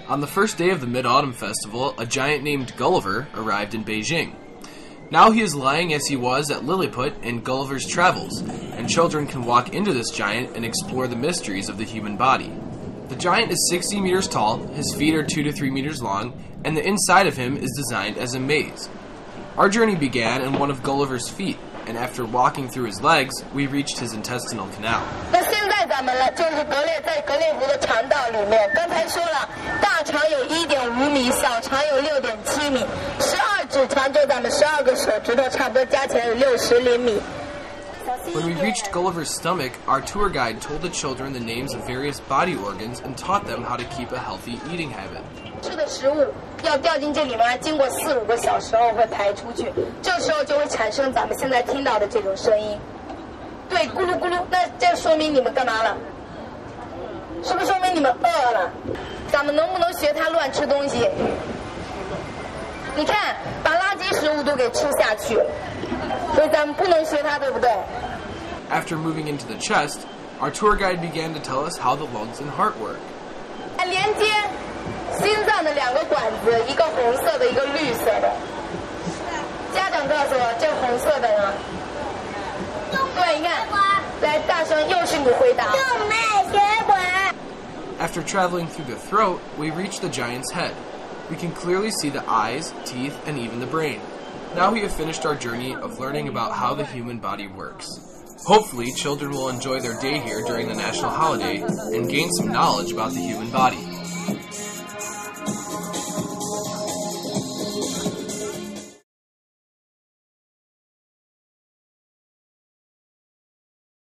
On the first day of the Mid-Autumn Festival, a giant named Gulliver arrived in Beijing. Now he is lying as he was at Lilliput in Gulliver's Travels, and children can walk into this giant and explore the mysteries of the human body. The giant is 60 meters tall, his feet are 2 to 3 meters long, and the inside of him is designed as a maze. Our journey began in one of Gulliver's feet, and after walking through his legs, we reached his intestinal canal. 那现在咱们了，就是在格列佛的肠道里面。刚才说了，大肠有1.5米，小肠有6.7米，12指肠就咱们12个手指头，差不多加起来有60厘米。 When we reached Gulliver's stomach, our tour guide told the children the names of various body organs and taught them how to keep a healthy eating habit. 吃的食物要掉进这里面，经过4、5个小时后会排出去，这时候就会产生咱们现在听到的这种声音。对，咕噜咕噜，那这说明你们干嘛了？是不是说明你们饿了？咱们能不能学他乱吃东西？你看，把垃圾食物都给吃下去，所以咱们不能学他，对不对？ After moving into the chest, our tour guide began to tell us how the lungs and heart work. 连接心脏的2个管子，一个红色的，一个绿色的。家长告诉我，这红色的呢？对，你看，来，大声，又是你回答。动脉血管。 After traveling through the throat, we reached the giant's head. We can clearly see the eyes, teeth, and even the brain. Now we have finished our journey of learning about how the human body works. Hopefully, children will enjoy their day here during the national holiday and gain some knowledge about the human body.